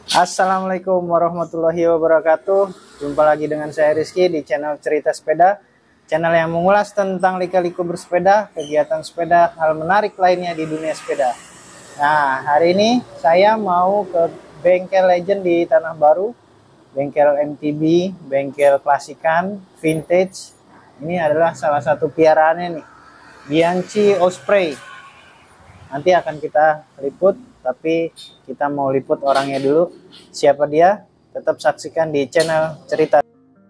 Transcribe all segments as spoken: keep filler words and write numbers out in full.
Assalamualaikum warahmatullahi wabarakatuh. Jumpa lagi dengan saya Rizky di channel Cerita Sepeda, channel yang mengulas tentang lika-liku bersepeda, kegiatan sepeda, hal menarik lainnya di dunia sepeda. Nah, hari ini saya mau ke bengkel legend di Tanah Baru, bengkel M T B, bengkel klasikan, vintage. Ini adalah salah satu piaraannya nih, Bianchi Osprey. Nanti akan kita liput, tapi kita mau liput orangnya dulu. Siapa dia? Tetap saksikan di channel Cerita.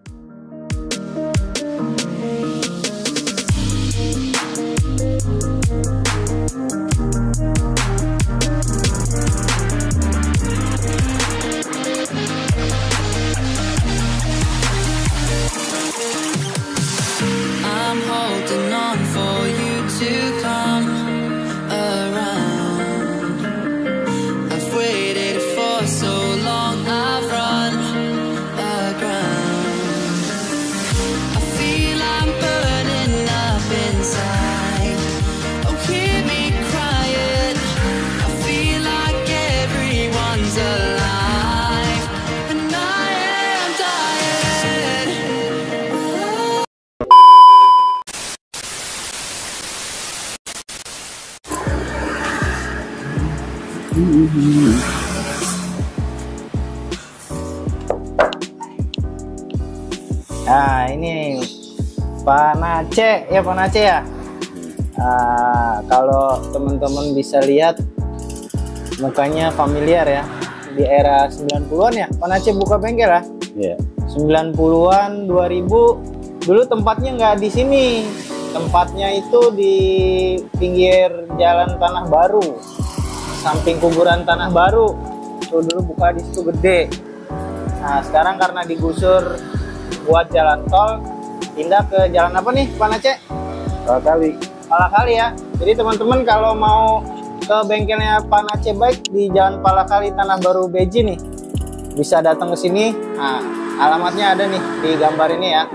I'm holding on for you to come around. I've waited for so long, I've run aground. I feel I'm burning up inside. Oh, hear me crying. I feel like everyone's alive, and I am dying. Nah, ini Pak Nace, ya Pak Nace ya. Nah, kalau teman-teman bisa lihat mukanya familiar ya. Di era sembilan puluhan ya, Pak Nace buka bengkel ya? Iya. sembilan puluhan, dua ribu. Dulu tempatnya nggak di sini. Tempatnya itu di pinggir Jalan Tanah Baru, samping kuburan Tanah Baru. Tuh dulu buka di situ gede. Nah, sekarang karena digusur buat jalan tol, pindah ke jalan apa nih, Pak Nace? Kali Palakali ya. Jadi teman-teman kalau mau ke bengkelnya Pak Nace Bike di Jalan Palakali Tanah Baru Beji nih, bisa datang ke sini. Nah, alamatnya ada nih di gambar ini ya.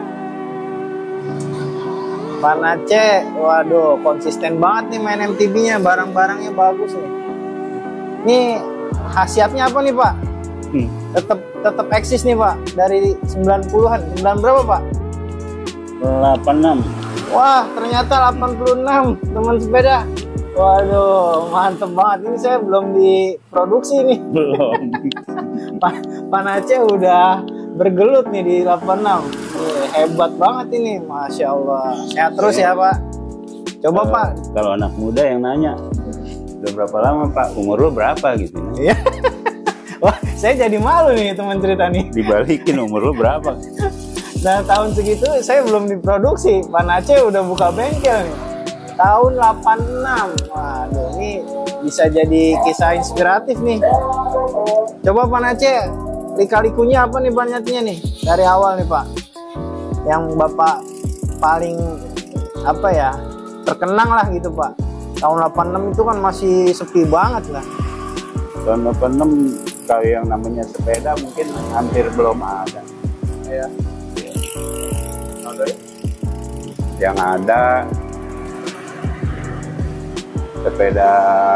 Pak Nace, waduh, konsisten banget nih main M T B-nya, barang-barangnya bagus nih. Ini khasiatnya apa nih, Pak? hmm. Tetap tetap eksis nih, Pak, dari sembilan puluhan. sembilan berapa, Pak? delapan enam. Wah, ternyata delapan puluh enam, teman sepeda. Waduh, mantep banget. Ini saya belum diproduksi nih. Belum. Pak Pak Nace udah bergelut nih di delapan enam. Nih, hebat banget ini, Masya Allah. Sehat terus ya, Pak. Coba, Kalau- Pak. Kalau anak muda yang nanya, udah berapa lama Pak? Umur lu berapa gitu? Iya. Wah, saya jadi malu nih teman cerita nih. Dibalikin umur lu berapa? Nah, tahun segitu saya belum diproduksi. Pak Nace udah buka bengkel nih. Tahun delapan enam. Waduh, ini bisa jadi kisah inspiratif nih. Coba Pak Nace, lika-likunya apa nih banyaknya nih? Dari awal nih, Pak. Yang Bapak paling apa ya? Terkenang lah gitu, Pak. Tahun delapan enam itu kan masih sepi banget lah. Tahun delapan enam kalau yang namanya sepeda mungkin hampir belum ada. Ya. Yang ada sepeda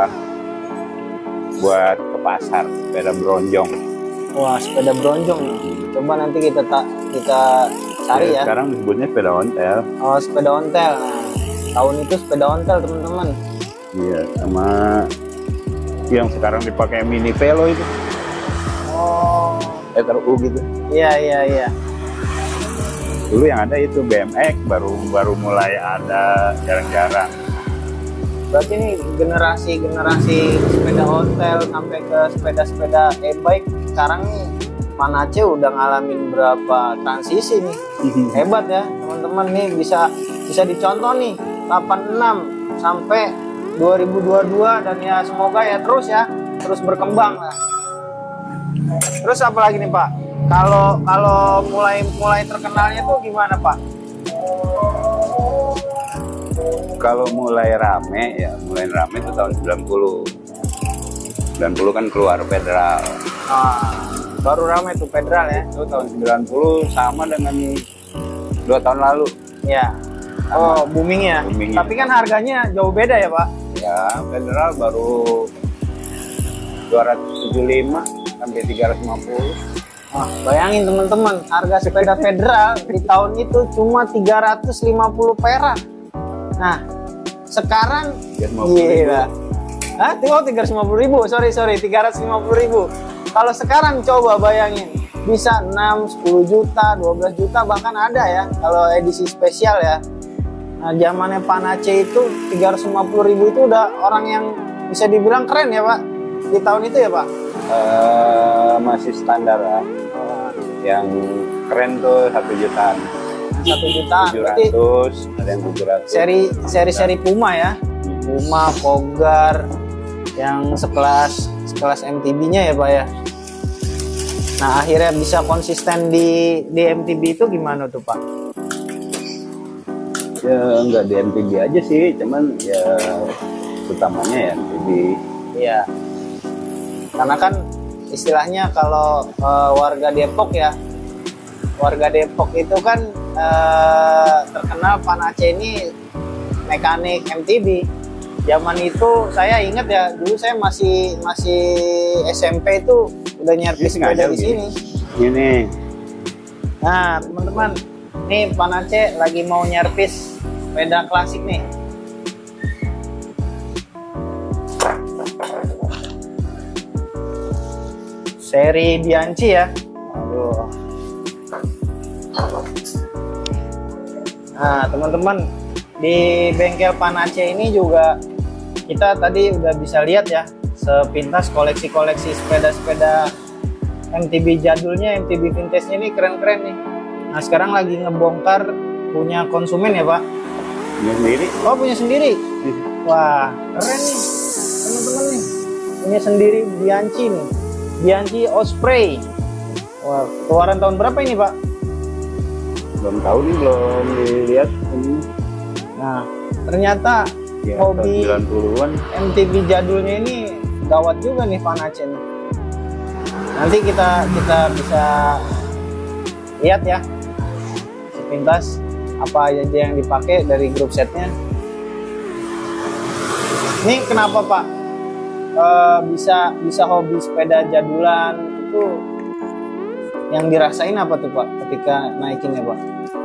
buat ke pasar, sepeda bronjong. Wah, sepeda bronjong. Coba nanti kita tak kita cari ya. Sekarang disebutnya sepeda ontel. Oh, sepeda ontel. Nah, tahun itu sepeda ontel, teman-teman. Iya, sama yang sekarang dipakai mini velo itu, Oh, R U gitu. iya iya iya. Dulu yang ada itu B M X, baru baru mulai ada jarang-jarang. Berarti ini generasi-generasi sepeda ontel sampai ke sepeda-sepeda e-bike sekarang nih Pak Nace udah ngalamin berapa transisi nih. Hebat ya, teman-teman nih bisa bisa dicontoh nih delapan enam sampai dua ribu dua puluh dua dan ya semoga ya terus ya, terus berkembang lah. Terus apa lagi nih, Pak? Kalau kalau mulai mulai terkenalnya tuh gimana, Pak? Kalau mulai rame ya, mulai rame itu tahun sembilan puluh. sembilan puluh kan keluar Federal. Ah, baru ramai tuh Federal ya. Itu tahun sembilan puluh sama dengan dua tahun lalu. Ya. Oh, booming ya. Booming. Tapi kan harganya jauh beda ya, Pak? Ya, Federal baru dua ratus tujuh puluh lima. sampai tiga ratus lima puluh. Wah, bayangin teman-teman, harga sepeda federal di tahun itu cuma tiga ratus lima puluh perak. Nah, sekarang gila. Hah? Oh, tiga ratus lima puluh ribu, sorry sorry, tiga ratus lima puluh ribu. Kalau sekarang coba bayangin, bisa enam, sepuluh juta, dua belas juta bahkan ada ya, kalau edisi spesial ya. Nah, zamannya Panace itu tiga ratus lima puluh ribu itu udah orang yang bisa dibilang keren ya Pak, di tahun itu ya Pak? Uh, masih standar lah. Yang keren tuh satu jutaan. Satu juta. Tujuh ratus, ada yang tujuh ratus. Seri seri seri Puma ya, Puma, Pogar, yang sekelas sekelas M T B-nya ya Pak ya. Nah akhirnya bisa konsisten di di M T B itu gimana tuh Pak? Ya nggak di M T B aja sih, cuman ya utamanya ya M T B. Iya. Karena kan istilahnya kalau uh, warga Depok ya, warga Depok itu kan uh, terkenal Panace ini mekanik M T B. Zaman itu saya ingat ya, dulu saya masih masih S M P itu udah nyervis sepeda di sini. Ini. Nah teman-teman, nih Panace lagi mau nyervis sepeda klasik nih. Seri Bianchi ya. Aduh. Nah teman-teman, di bengkel Panace ini juga kita tadi udah bisa lihat ya sepintas koleksi-koleksi sepeda-sepeda M T B jadulnya, M T B vintage-nya ini keren-keren nih. Nah sekarang lagi ngebongkar punya konsumen ya Pak? Punya sendiri. Oh punya sendiri? Wah keren nih teman-teman nih, punya sendiri Bianchi nih, Bianchi Osprey. Wah keluaran tahun berapa ini Pak? Belum tahu nih, belum dilihat ini. Nah ternyata Ya, hobi sembilan puluhan M T B jadulnya ini gawat juga nih Panace nih. Nanti kita kita bisa lihat ya sepintas apa aja yang dipakai dari grup setnya. Ini kenapa Pak e, bisa bisa hobi sepeda jadulan itu, yang dirasain apa tuh Pak ketika naikinnya Pak?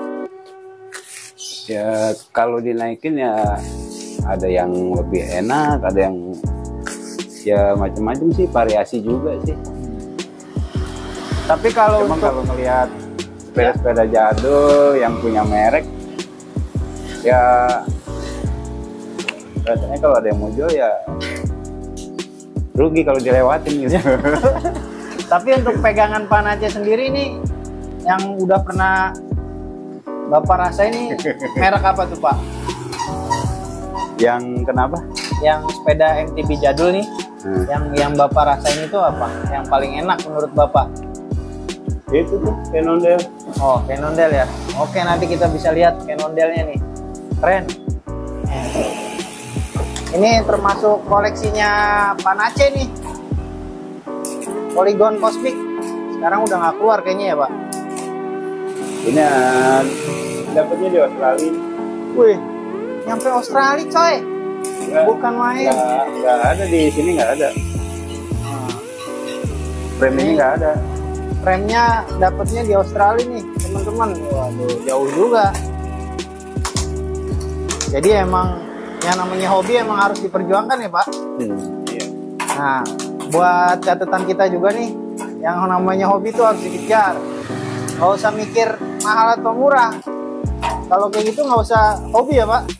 Ya kalau dinaikin ya ada yang lebih enak, ada yang ya macam-macam sih, variasi juga sih. Tapi kalau Cuma untuk kalau melihat sepeda-sepeda jadul yang punya merek, ya rasanya kalau ada yang mau jual ya rugi kalau dilewatin gitu. tapi untuk pegangan Panace sendiri nih yang udah pernah Bapak rasain ini merek apa tuh Pak? Yang kenapa? Yang sepeda M T B jadul nih, Hmm. yang yang Bapak rasain itu apa? Yang paling enak menurut Bapak? Itu tuh Cannondale. Oh, Cannondale ya. Oke, nanti kita bisa lihat Cannondale-nya nih. Keren. Ini termasuk koleksinya Panace nih. Polygon Cosmic. Sekarang udah nggak keluar kayaknya ya, Pak? Ini uh, dapatnya di Australia. Wih, nyampe Australia coy. Nggak, Bukan main. nggak, nggak ada di sini, nggak ada. Frame ini nggak ada. Remnya dapatnya di Australia nih, teman-teman. Waduh, jauh juga. Jadi emang yang namanya hobi emang harus diperjuangkan ya, Pak? Hmm, iya. Nah, buat catatan kita juga nih, yang namanya hobi itu harus dikejar. Nggak usah mikir mahal atau murah. Kalau kayak gitu nggak usah hobi ya, Pak?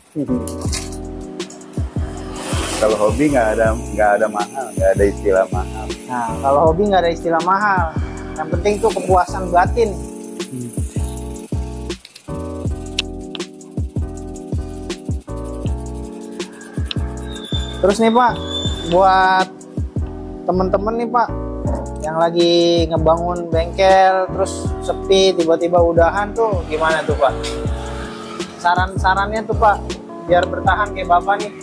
Kalau hobi nggak ada nggak ada mahal, nggak ada istilah mahal. Nah, kalau hobi nggak ada istilah mahal. Yang penting tuh kepuasan batin. Terus nih Pak, buat temen-temen nih Pak, yang lagi ngebangun bengkel, terus sepi, tiba-tiba udahan tuh, gimana tuh Pak? Saran-sarannya tuh Pak, biar bertahan kayak Bapak nih.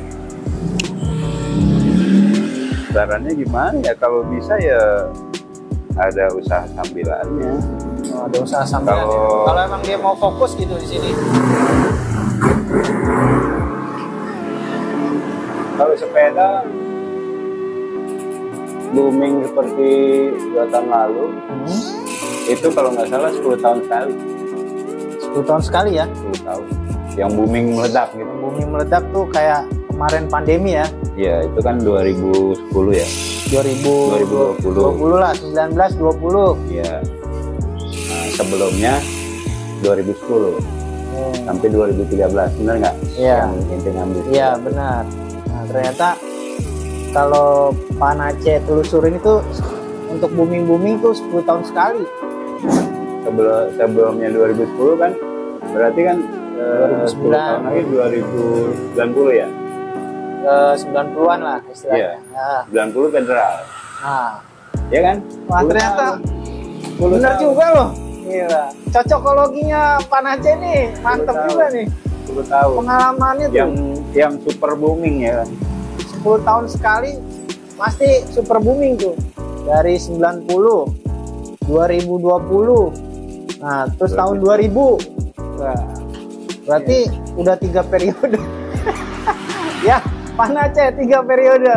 Sarannya gimana ya? Kalau bisa ya ada usaha sambilannya. Oh, ada usaha sambilan. Kalau- Kalau emang dia mau fokus gitu di sini. Kalau sepeda booming seperti dua tahun lalu, Hmm. itu kalau nggak salah sepuluh tahun sekali. sepuluh tahun sekali ya. sepuluh tahun. Yang booming meledak gitu. Bumi meledak tuh kayak kemarin pandemi ya. Ya, itu kan dua ribu sepuluh ya. dua ribu dua ribu dua puluh. lah, sembilan belas dua puluh. Ya. Nah, sebelumnya dua ribu sepuluh Hmm. sampai dua ribu tiga belas, benar nggak? Iya. Yang inti ngambil. Iya benar. Nah ternyata kalau Pak Aceh telusurin itu untuk booming-booming tuh sepuluh tahun sekali. Sebelum sebelumnya dua ribu sepuluh kan berarti kan eh, dua ribu sembilan. sepuluh tahun lagi dua ribu sembilan puluh ya. Eh, sembilan puluhan lah istilahnya. Iya. Nah, sembilan puluh federal. nah. Ya kan? Wah sepuluh ternyata tahun. sepuluh benar tahun. juga loh. Gila. Cocokologinya Pak Aceh nih mantep sepuluh juga tahun. nih. sepuluh tahun. Pengalamannya tuh Yang yang super booming ya kan. sepuluh tahun sekali pasti super booming tuh. Dari sembilan puluh, dua ribu dua puluh. Nah, terus tahun dua ribu. Nah, berarti udah tiga periode. Ya, Pak Aceh tiga periode.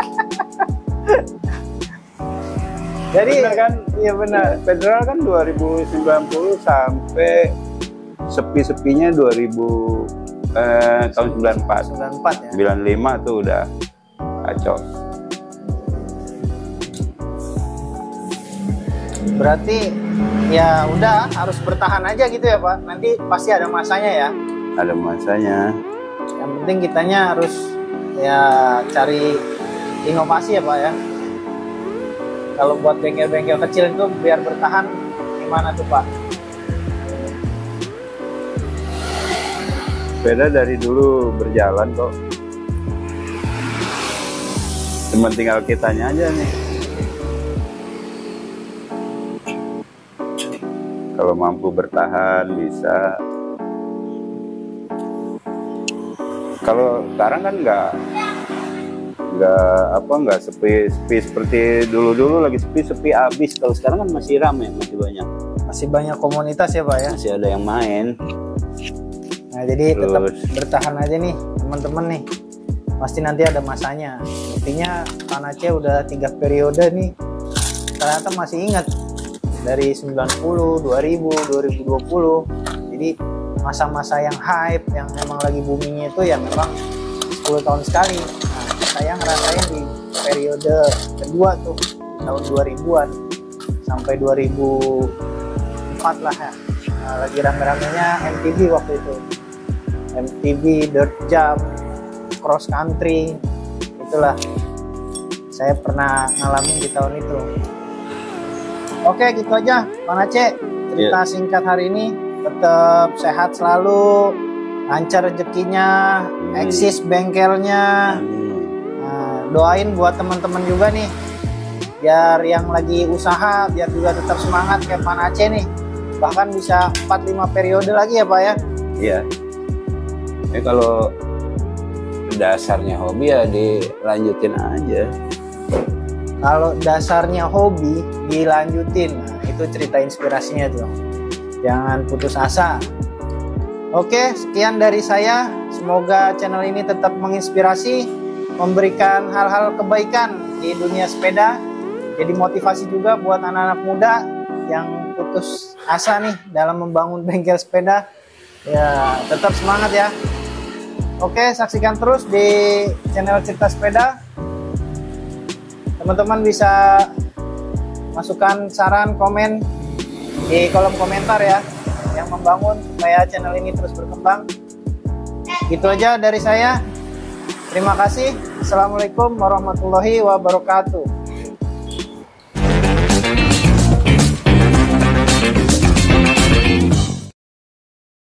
Jadi Benar kan? iya benar. Federal kan dua ribu sembilan puluh sampai sepi-sepinya dua ribu eh, tahun sembilan puluh empat. sembilan puluh empat ya. sembilan puluh lima tuh udah kacau. Berarti ya udah harus bertahan aja gitu ya, Pak. Nanti pasti ada masanya ya. Ada masanya. Yang penting kitanya harus ya cari inovasi ya, Pak ya. Kalau buat bengkel-bengkel kecil itu biar bertahan gimana tuh, Pak? Sepeda dari dulu berjalan kok. Cuma tinggal kitanya aja nih. Kalau mampu bertahan bisa. Kalau sekarang kan nggak nggak apa nggak sepi sepi seperti dulu dulu lagi sepi sepi abis. Kalau sekarang kan masih ramai, masih banyak, Masih banyak komunitas ya, Pak ya. masih ada yang main. Nah, jadi tetap Terus. bertahan aja nih, teman-teman nih. Pasti nanti ada masanya. Intinya Pak Aceh udah tiga periode nih. Ternyata masih ingat dari sembilan puluh, dua ribu, dua ribu dua puluh. Jadi masa-masa yang hype, yang emang lagi boomingnya itu ya memang sepuluh tahun sekali. Nah, saya ngerasain di periode kedua tuh, tahun dua ribuan sampai dua ribu empat lah ya. Nah, lagi rame-ramenya M T B waktu itu. M T B, dirt jump, cross country, itulah. Saya pernah ngalamin di tahun itu. Oke, gitu aja, Bang Aceh. Cerita Iya. singkat hari ini. Tetap sehat selalu, lancar rezekinya, Hmm. eksis bengkelnya. Hmm. Nah, doain buat teman-teman juga nih, biar yang lagi usaha, biar juga tetap semangat kayak Bang Aceh nih. Bahkan bisa empat lima periode lagi ya, Pak ya. Iya. Ini kalau dasarnya hobi ya dilanjutin aja. Kalau dasarnya hobi dilanjutin, nah, itu cerita inspirasinya tuh. Jangan putus asa. Oke, sekian dari saya. Semoga channel ini tetap menginspirasi, memberikan hal-hal kebaikan di dunia sepeda. Jadi motivasi juga buat anak-anak muda yang putus asa nih dalam membangun bengkel sepeda. Ya, tetap semangat ya. Oke, saksikan terus di channel Cerita Sepeda. Teman-teman bisa masukkan saran, komen di kolom komentar ya, yang membangun supaya channel ini terus berkembang. Gitu aja dari saya. Terima kasih. Assalamualaikum warahmatullahi wabarakatuh.